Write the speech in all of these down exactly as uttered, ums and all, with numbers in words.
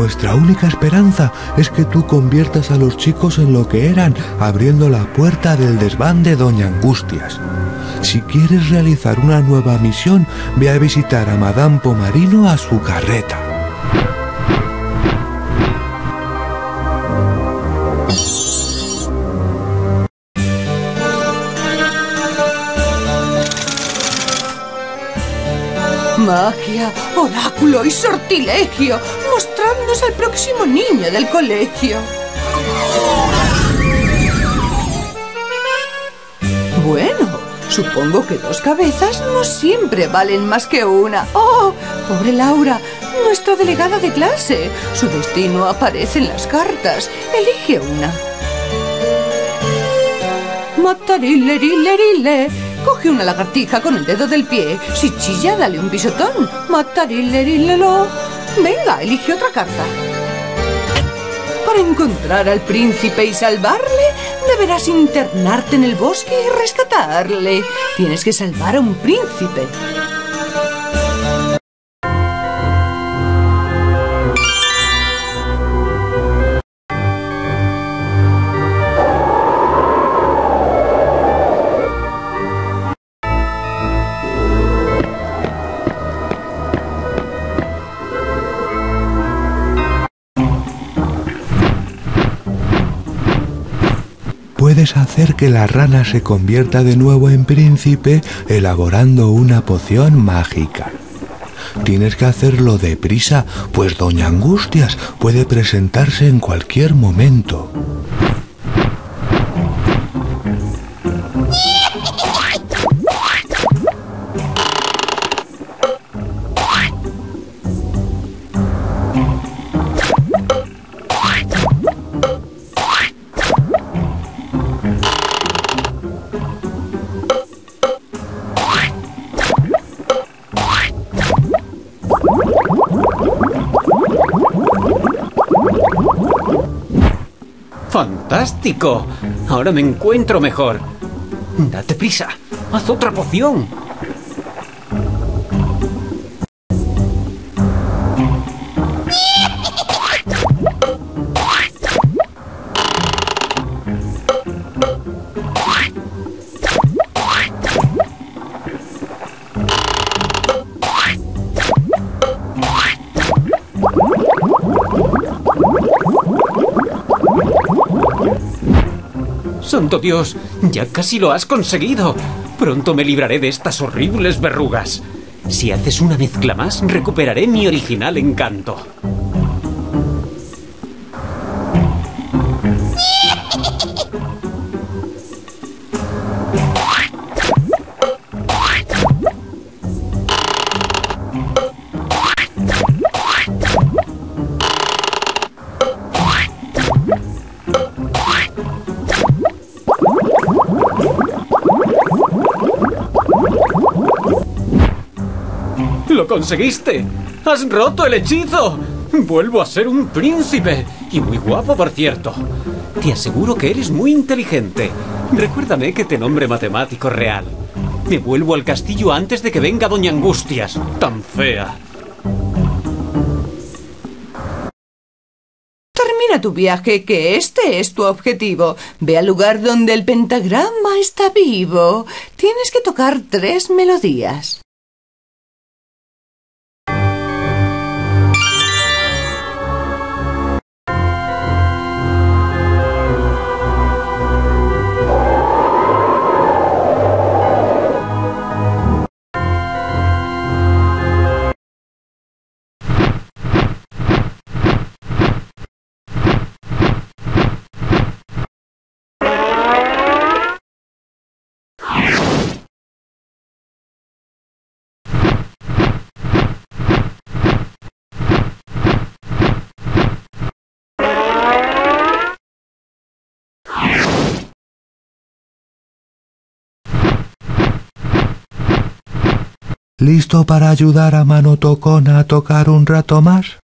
nuestra única esperanza es que tú conviertas a los chicos en lo que eran, abriendo la puerta del desván de Doña Angustias. Si quieres realizar una nueva misión, ve a visitar a Madame Pomarino a su carreta. Magia, oráculo y sortilegio, mostrándonos al próximo niño del colegio. Bueno, supongo que dos cabezas no siempre valen más que una. ¡Oh! Pobre Laura, nuestra delegada de clase. Su destino aparece en las cartas. Elige una. Matarillerillerille. Coge una lagartija con el dedo del pie. Si chilla, dale un pisotón. Matarillerilelo. Venga, elige otra carta. Para encontrar al príncipe y salvarle, deberás internarte en el bosque y rescatarle. Tienes que salvar a un príncipe. Puedes hacer que la rana se convierta de nuevo en príncipe elaborando una poción mágica. Tienes que hacerlo deprisa, pues Doña Angustias puede presentarse en cualquier momento. ¡Fantástico! Ahora me encuentro mejor. Date prisa, haz otra poción. ¡Santo Dios! ¡Ya casi lo has conseguido! Pronto me libraré de estas horribles verrugas. Si haces una mezcla más, recuperaré mi original encanto. ¡Lo conseguiste! ¡Has roto el hechizo! ¡Vuelvo a ser un príncipe! Y muy guapo, por cierto. Te aseguro que eres muy inteligente. Recuérdame que te nombre matemático real. Me vuelvo al castillo antes de que venga Doña Angustias. ¡Tan fea! Termina tu viaje, que este es tu objetivo. Ve al lugar donde el pentagrama está vivo. Tienes que tocar tres melodías. ¿Listo para ayudar a Mano Tocona a tocar un rato más?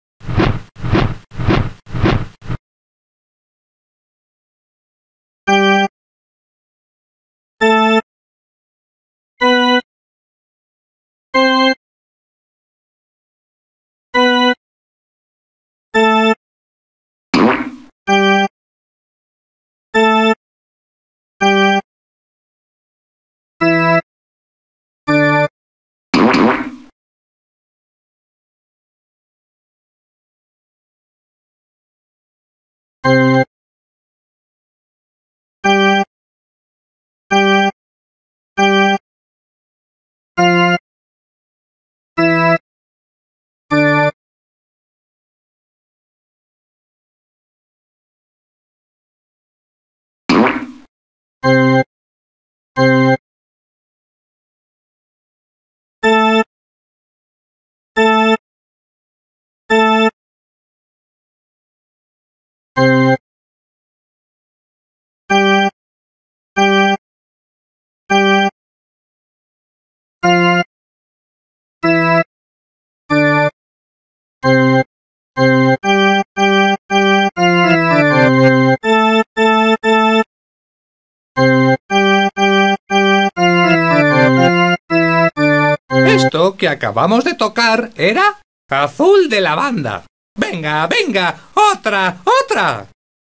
Esto que acabamos de tocar era Azul de Lavanda. ¡Venga, venga! ¡Otra, otra!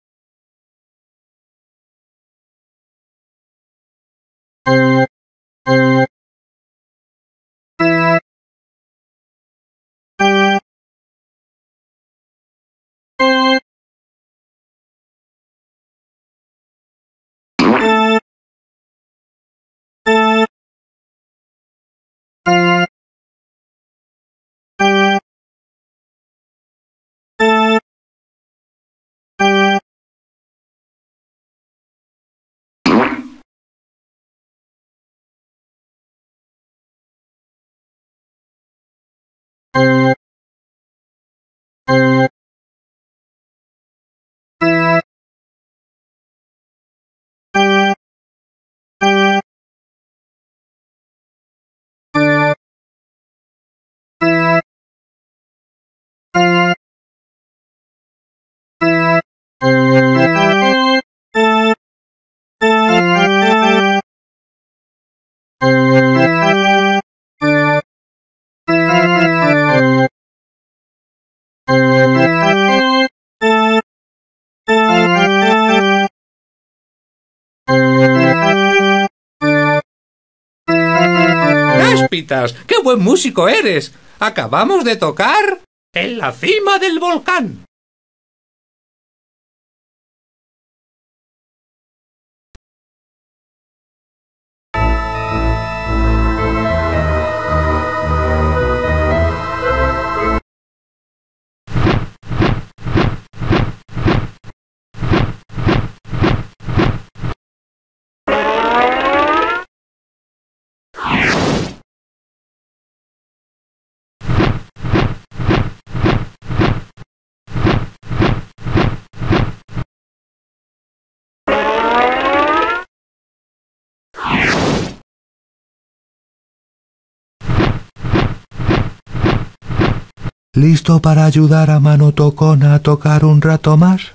¡Cáspitas! ¡Qué buen músico eres! Acabamos de tocar en la cima del volcán. ¿Listo para ayudar a Mano Tocona a tocar un rato más?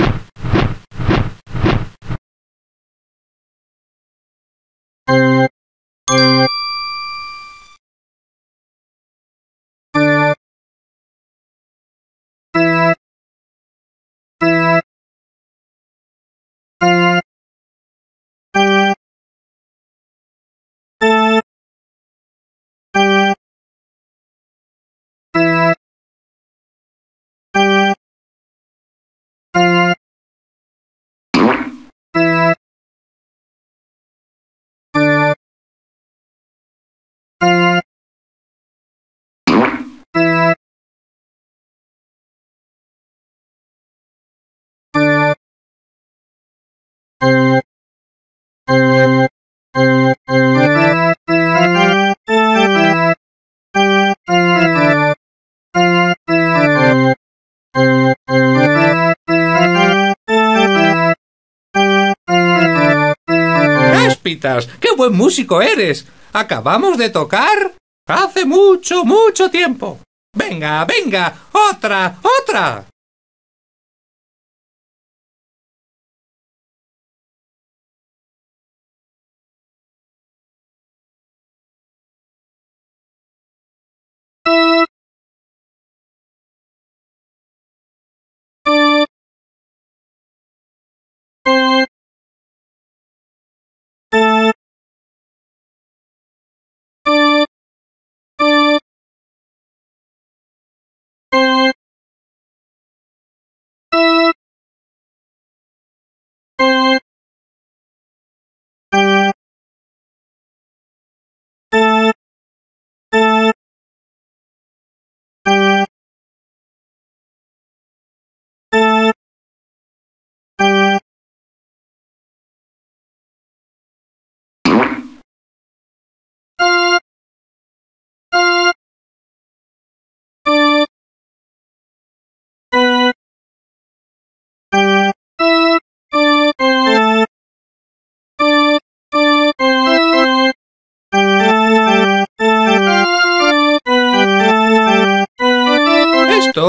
¡Cáspitas! ¡Qué buen músico eres! Acabamos de tocar hace mucho, mucho tiempo. ¡Venga, venga! ¡Otra, otra!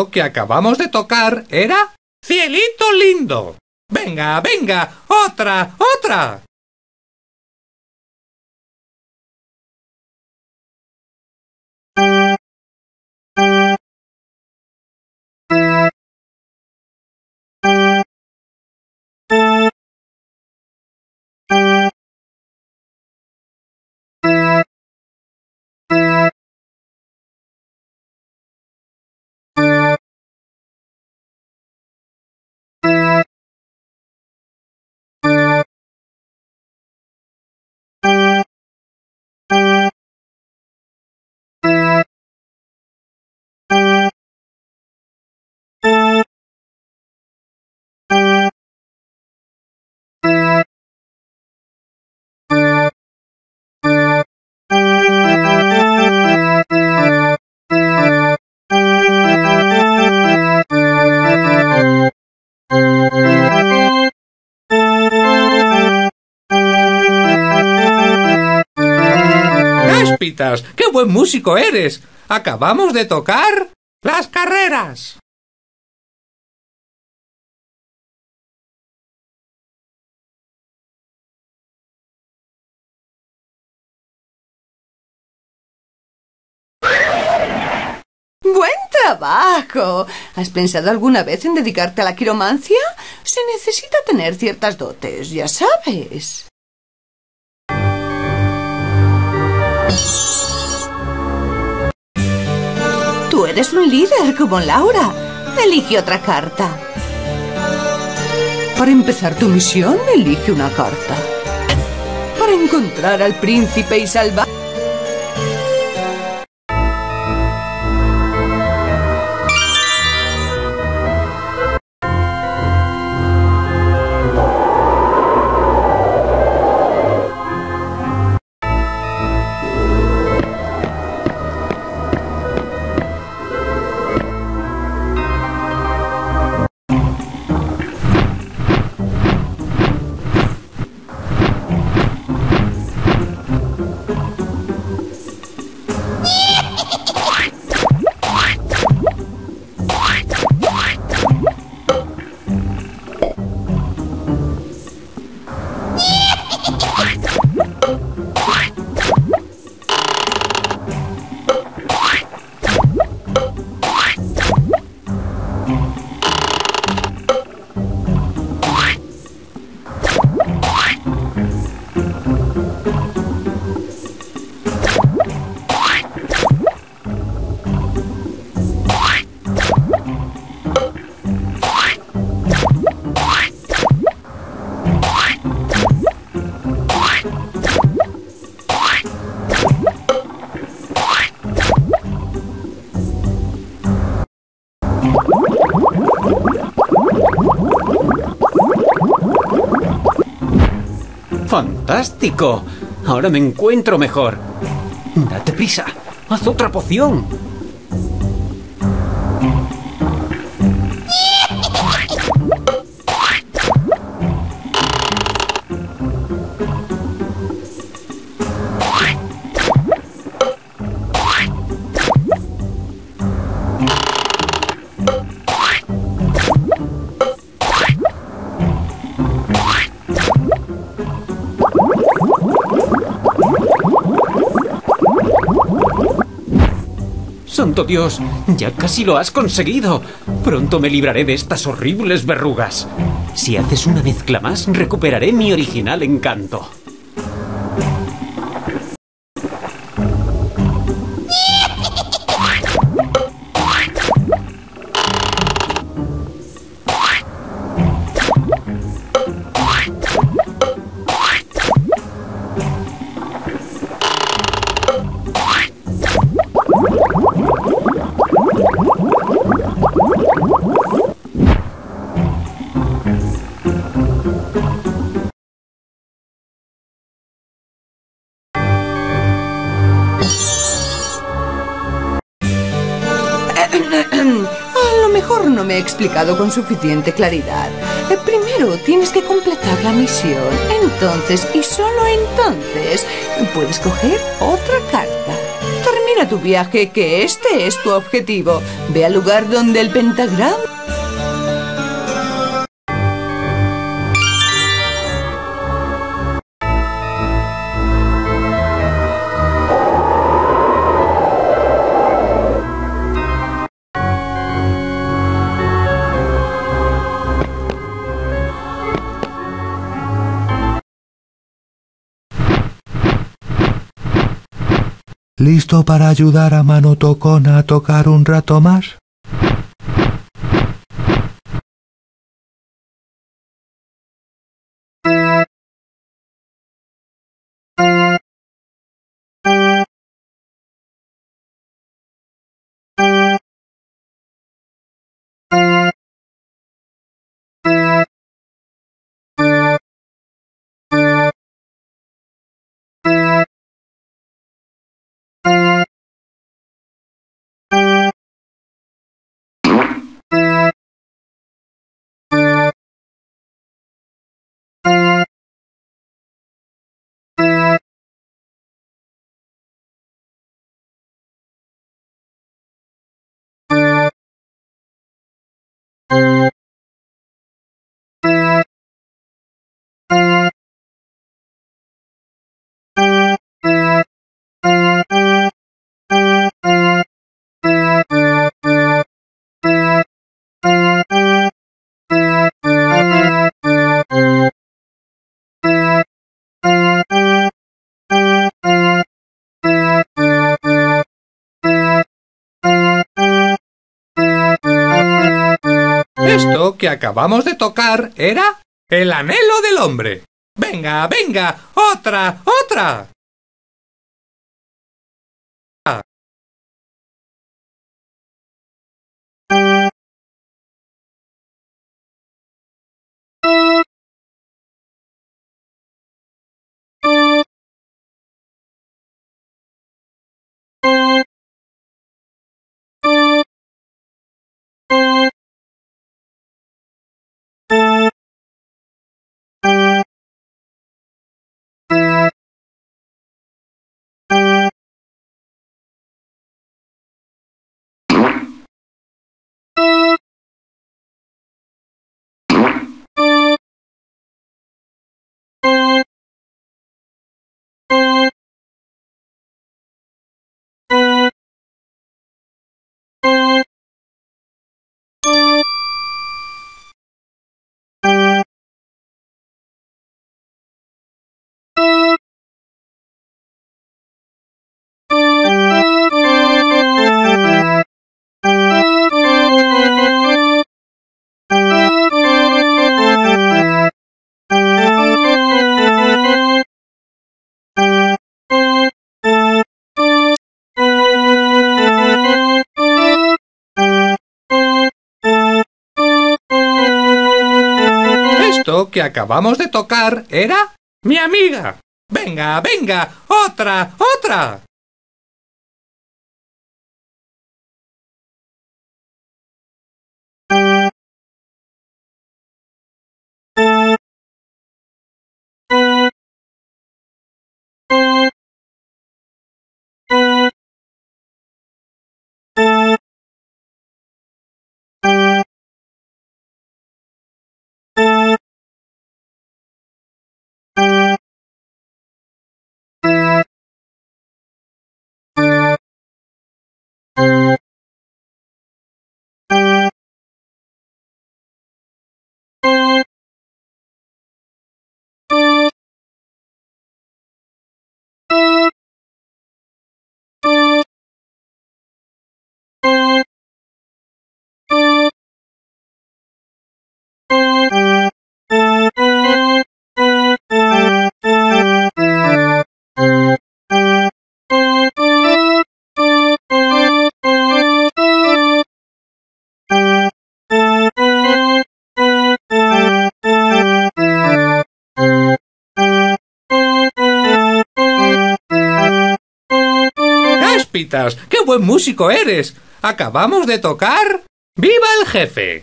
lo que acabamos de tocar era Cielito lindo. Venga, venga, otra, otra. Cáspitas, ¡qué buen músico eres! Acabamos de tocar Las Carreras. ¡Buen trabajo! ¿Has pensado alguna vez en dedicarte a la quiromancia? Se necesita tener ciertas dotes, ya sabes. Tú eres un líder como Laura. Elige otra carta. Para empezar tu misión, elige una carta. Para encontrar al príncipe y salvar... ¡Fantástico! Ahora me encuentro mejor. Date prisa. Haz otra poción. ¡Santo Dios! ¡Ya casi lo has conseguido! Pronto me libraré de estas horribles verrugas. Si haces una mezcla más, recuperaré mi original encanto. A lo mejor no me he explicado con suficiente claridad. Primero tienes que completar la misión. Entonces, y solo entonces, puedes coger otra carta. Termina termina tu viaje, que este es tu objetivo. Ve al lugar donde el pentagrama... ¿Listo para ayudar a Mano Tocona a tocar un rato más? Esto que acabamos de tocar era el anhelo del hombre. ¡Venga, venga! ¡Otra, otra! Esto que acabamos de tocar era mi amiga. ¡Venga, venga! ¡Otra, otra! ¡Cáspitas! ¡Qué buen músico eres! Acabamos de tocar ¡Viva el jefe!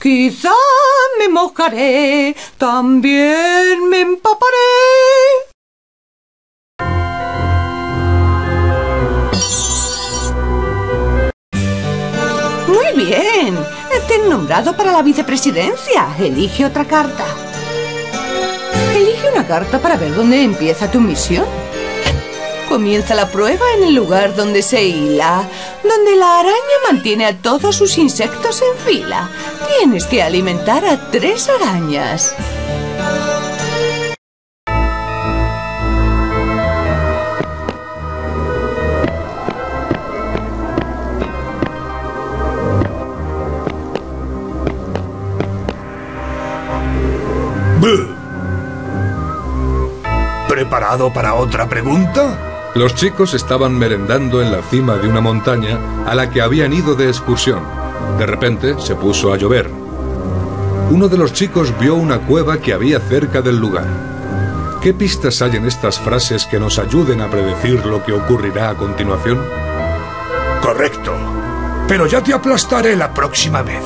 Quizá me mojaré, también me empaparé. Muy bien, te han nombrado para la vicepresidencia. Elige otra carta. Elige una carta para ver dónde empieza tu misión. Comienza la prueba en el lugar donde se hila, donde la araña mantiene a todos sus insectos en fila. Tienes que alimentar a tres arañas. ¿Preparado para otra pregunta? Los chicos estaban merendando en la cima de una montaña a la que habían ido de excursión. De repente se puso a llover. Uno de los chicos vio una cueva que había cerca del lugar. ¿Qué pistas hay en estas frases que nos ayuden a predecir lo que ocurrirá a continuación? Correcto. Pero ya te aplastaré la próxima vez.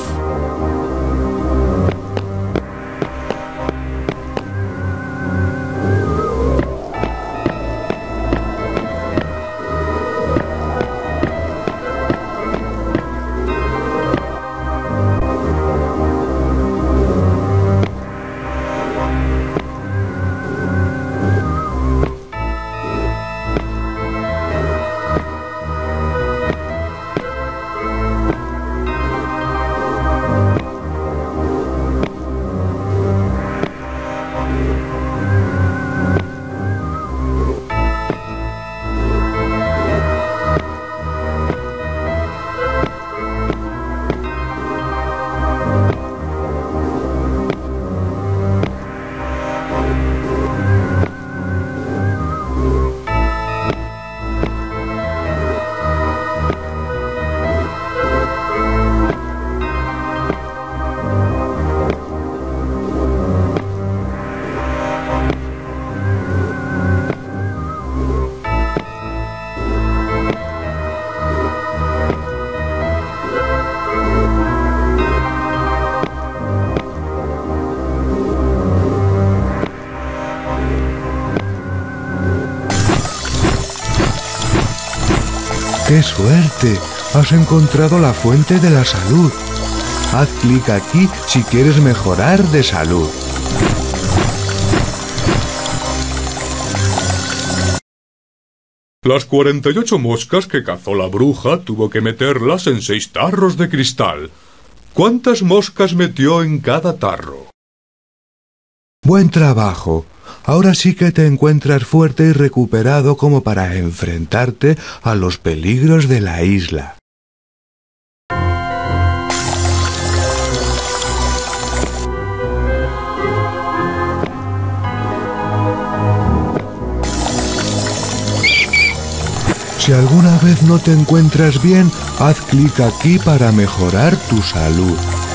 ¡Qué suerte! Has encontrado la fuente de la salud. Haz clic aquí si quieres mejorar de salud. Las cuarenta y ocho moscas que cazó la bruja tuvo que meterlas en seis tarros de cristal. ¿Cuántas moscas metió en cada tarro? Buen trabajo. Ahora sí que te encuentras fuerte y recuperado como para enfrentarte a los peligros de la isla. Si alguna vez no te encuentras bien, haz clic aquí para mejorar tu salud.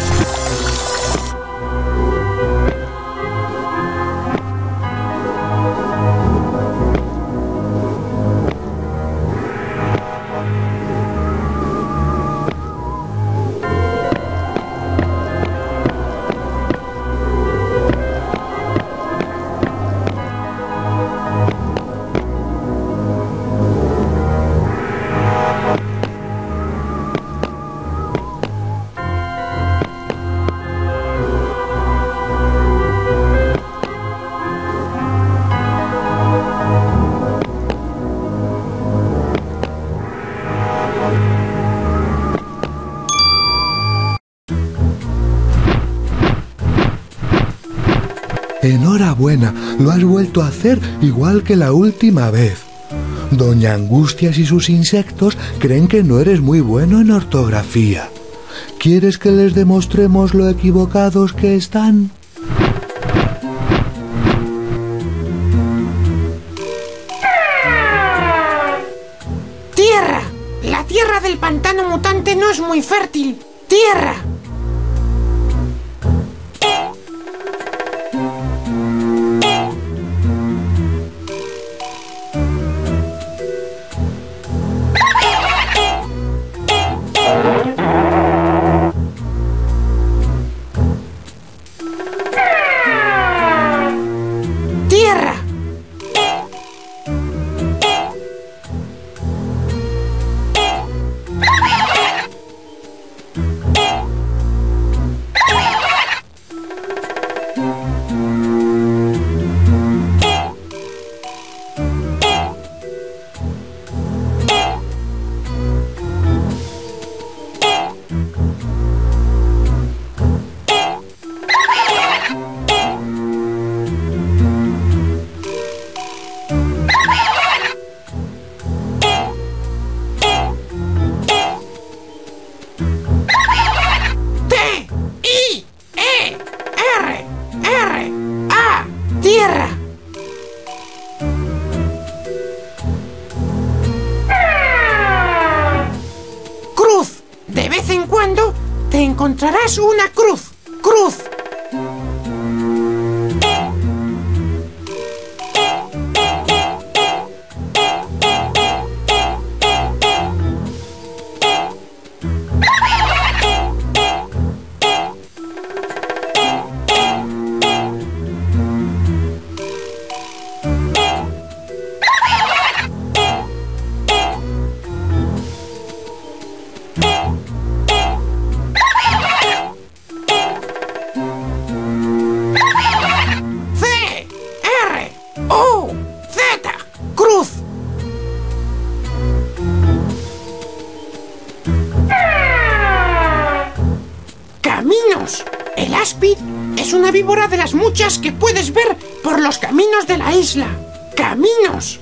Enhorabuena, lo has vuelto a hacer igual que la última vez. Doña Angustias y sus insectos creen que no eres muy bueno en ortografía. ¿Quieres que les demostremos lo equivocados que están? ¡Tierra! La tierra del pantano mutante no es muy fértil. ¡Tierra! Haz una cruz. Cruz. El áspid es una víbora de las muchas que puedes ver por los caminos de la isla. ¡Caminos!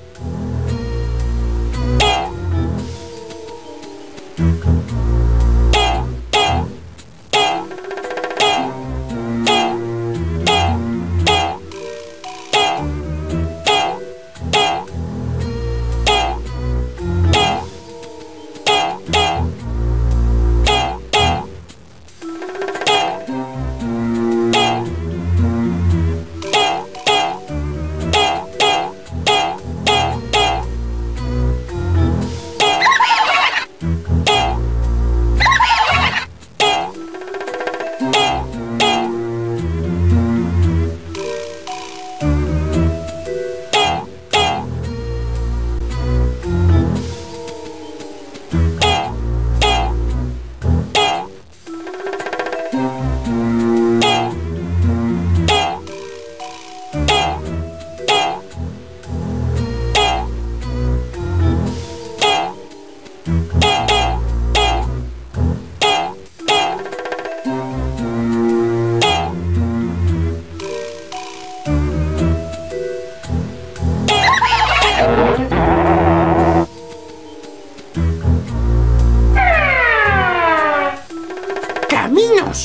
¡Caminos!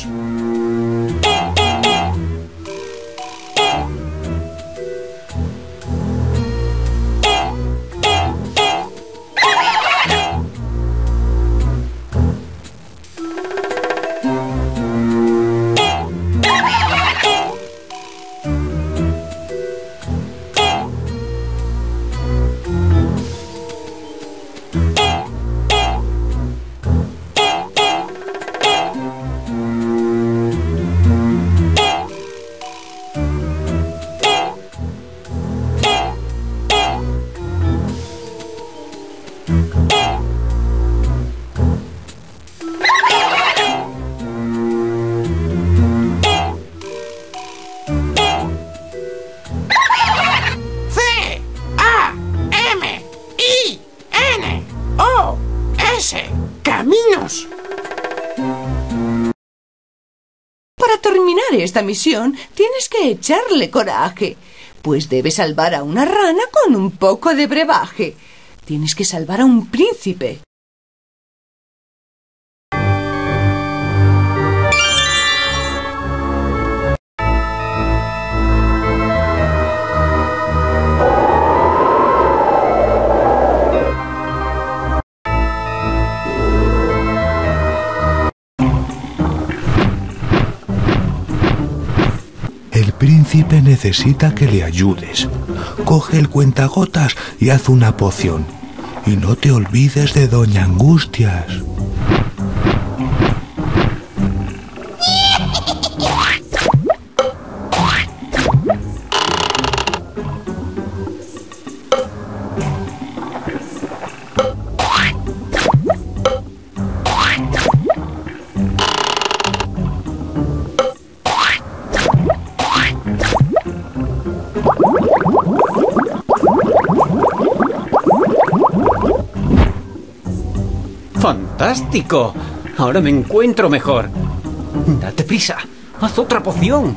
¡Caminos! Para terminar esta misión, tienes que echarle coraje, pues debes salvar a una rana con un poco de brebaje. Tienes que salvar a un príncipe. El príncipe necesita que le ayudes. Coge el cuentagotas y haz una poción. Y no te olvides de Doña Angustias. ¡Fantástico! Ahora me encuentro mejor. Date prisa. Haz otra poción.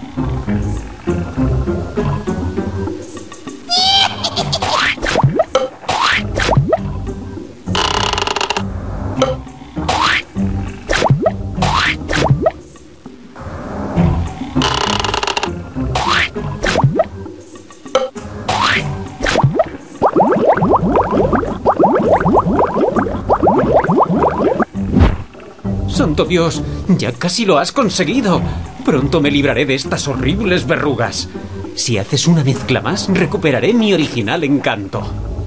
Son santo Dios! ¡Ya casi lo has conseguido! Pronto me libraré de estas horribles verrugas. Si haces una mezcla más, recuperaré mi original encanto.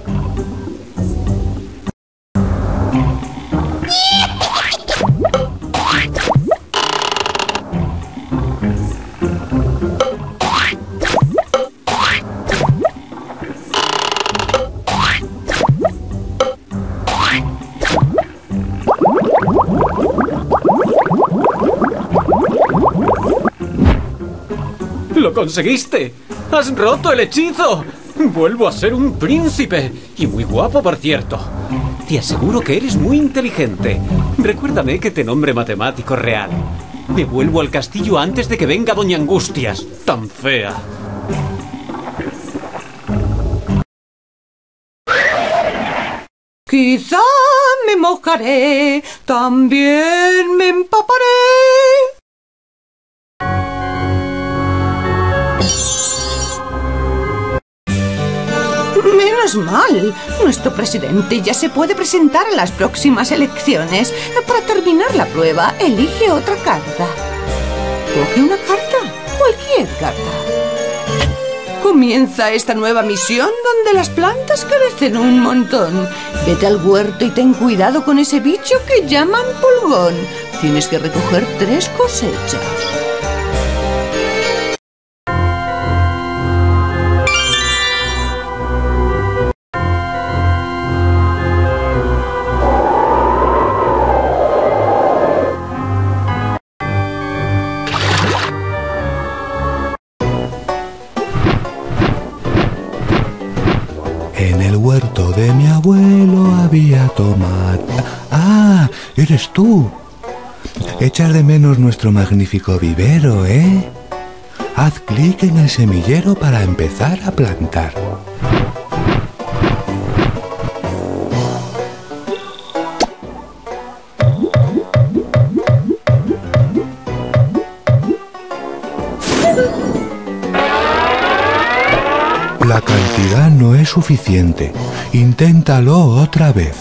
¡Lo conseguiste! ¡Has roto el hechizo! ¡Vuelvo a ser un príncipe! Y muy guapo, por cierto. Te aseguro que eres muy inteligente. Recuérdame que te nombre matemático real. Me vuelvo al castillo antes de que venga Doña Angustias, tan fea. Quizá me mojaré, también me empaparé. Menos mal, nuestro presidente ya se puede presentar a las próximas elecciones. Para terminar la prueba, elige otra carta. Coge una carta, cualquier carta. Comienza esta nueva misión donde las plantas crecen un montón. Vete al huerto y ten cuidado con ese bicho que llaman pulgón. Tienes que recoger tres cosechas. En el huerto de mi abuelo había tomate. ¡Ah! ¡Eres tú! Echas de menos nuestro magnífico vivero, ¿eh? Haz clic en el semillero para empezar a plantar. La cantidad no es suficiente. Inténtalo otra vez.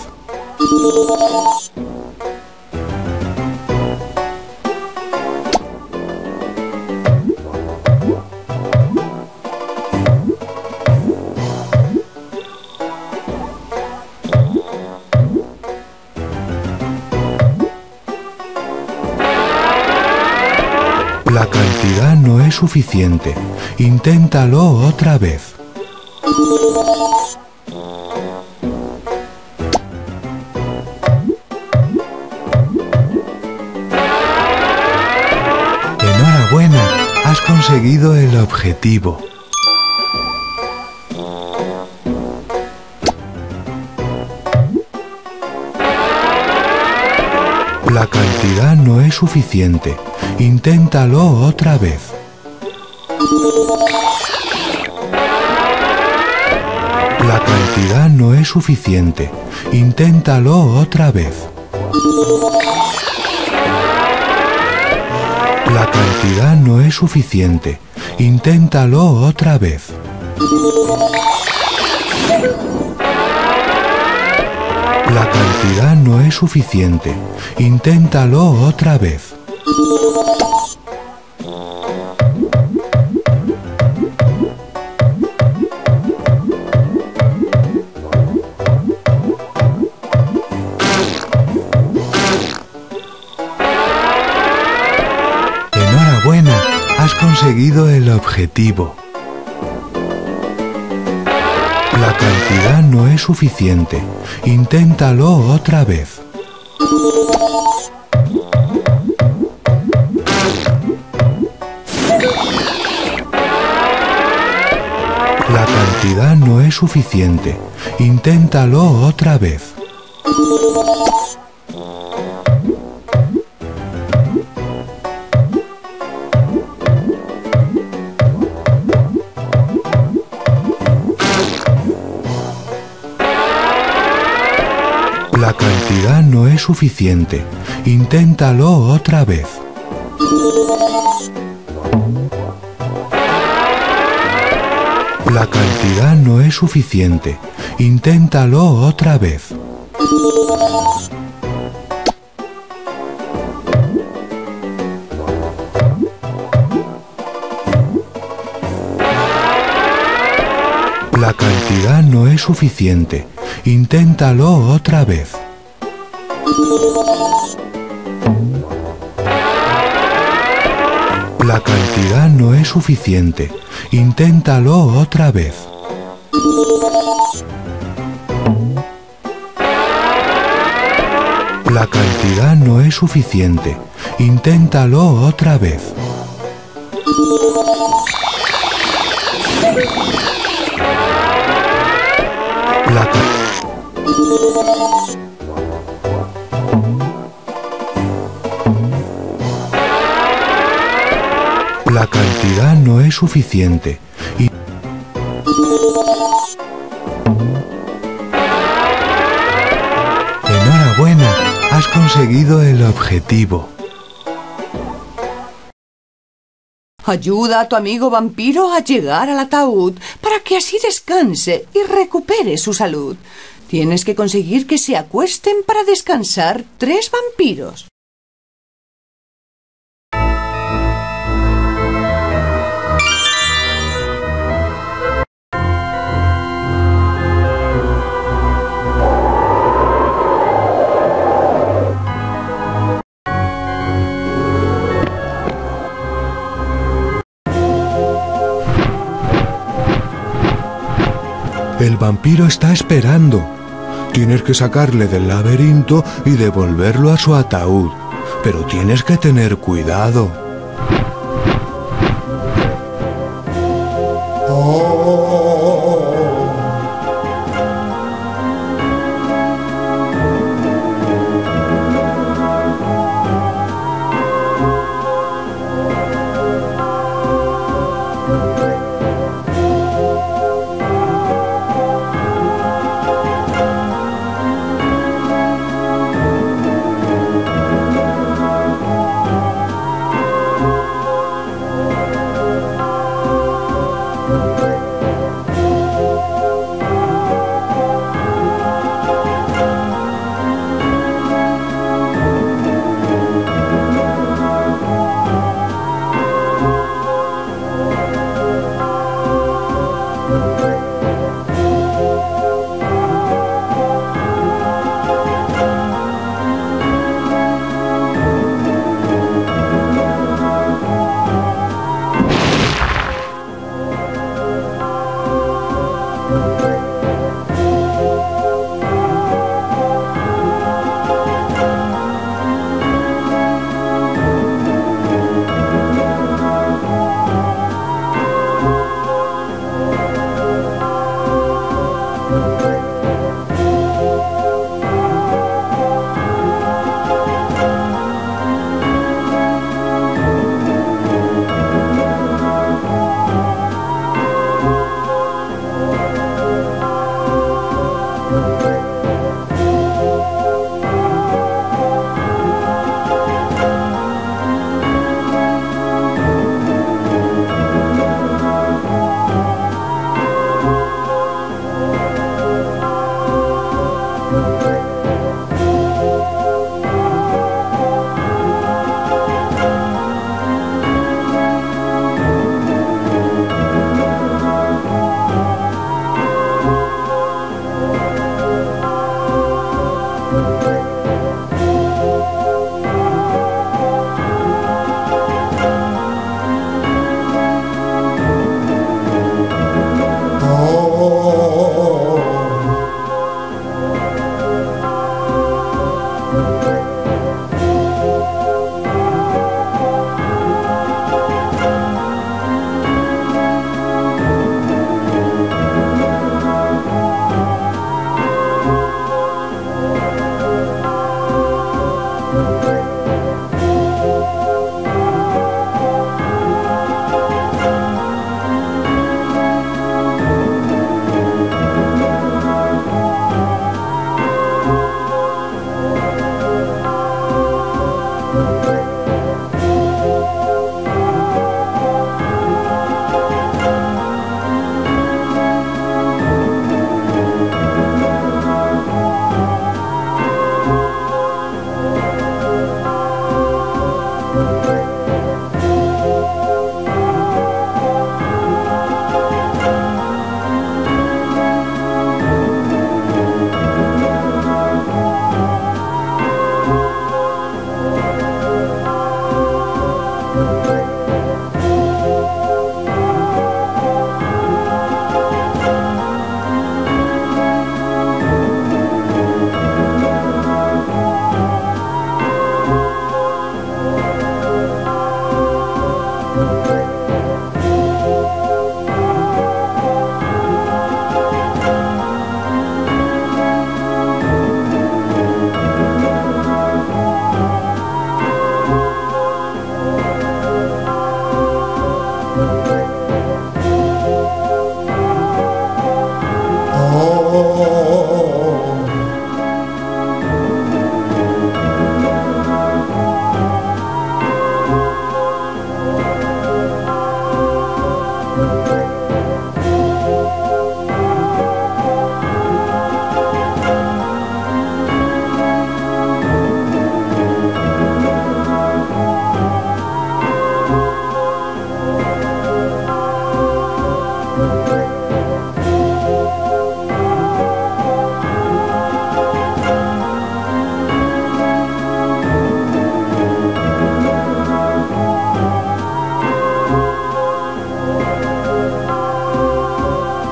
La cantidad no es suficiente. Inténtalo otra vez. Enhorabuena, has conseguido el objetivo. La cantidad no es suficiente. Inténtalo otra vez. La cantidad no es suficiente. Inténtalo otra vez. La cantidad no es suficiente. Inténtalo otra vez. La cantidad no es suficiente. Inténtalo otra vez. Enhorabuena, has conseguido el objetivo. La cantidad no es suficiente. Inténtalo otra vez. La cantidad no es suficiente. Inténtalo otra vez. La cantidad no es suficiente. Inténtalo otra vez. La cantidad no es suficiente. Inténtalo otra vez. La cantidad no es suficiente. Inténtalo otra vez. La cantidad no es suficiente. Inténtalo otra vez. La cantidad no es suficiente. Inténtalo otra vez. La ca- La cantidad no es suficiente. Y enhorabuena, has conseguido el objetivo. Ayuda a tu amigo vampiro a llegar al ataúd para que así descanse y recupere su salud. Tienes que conseguir que se acuesten para descansar tres vampiros. El vampiro está esperando. Tienes que sacarle del laberinto y devolverlo a su ataúd. Pero tienes que tener cuidado.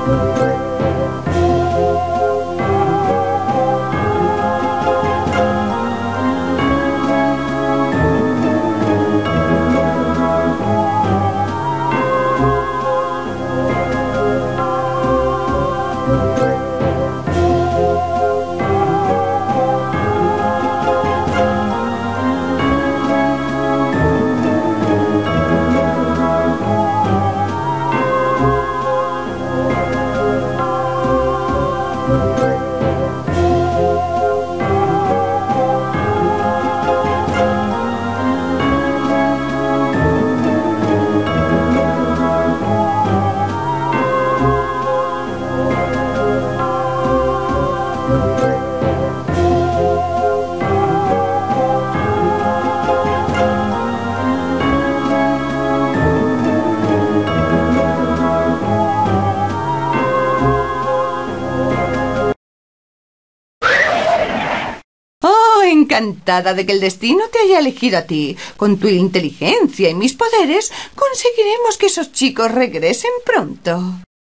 Encantada de que el destino te haya elegido a ti. Con tu inteligencia y mis poderes, conseguiremos que esos chicos regresen pronto.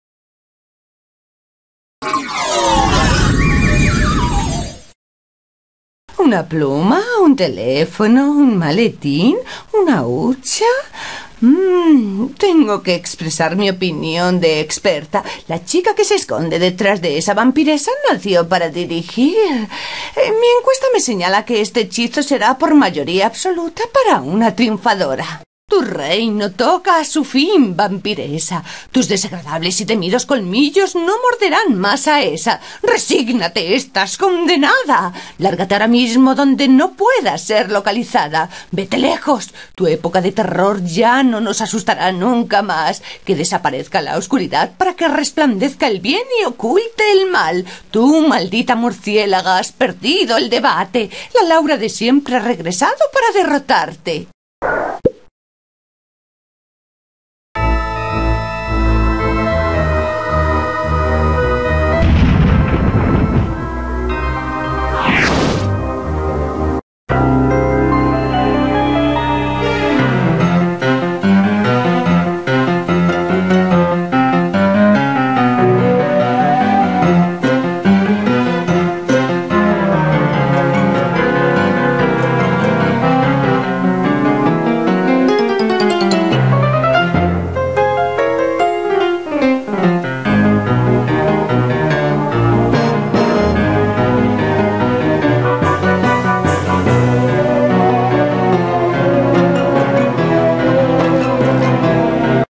¿Una pluma? ¿Un teléfono? ¿Un maletín? ¿Una hucha? Mm, tengo que expresar mi opinión de experta. La chica que se esconde detrás de esa vampiresa nació para dirigir. Eh, mi encuesta me señala que este hechizo será por mayoría absoluta para una triunfadora. Tu reino toca a su fin, vampiresa. Tus desagradables y temidos colmillos no morderán más a esa. Resígnate, estás condenada. Lárgate ahora mismo donde no puedas ser localizada. Vete lejos. Tu época de terror ya no nos asustará nunca más. Que desaparezca la oscuridad para que resplandezca el bien y oculte el mal. Tú, maldita murciélaga, has perdido el debate. La Laura de siempre ha regresado para derrotarte.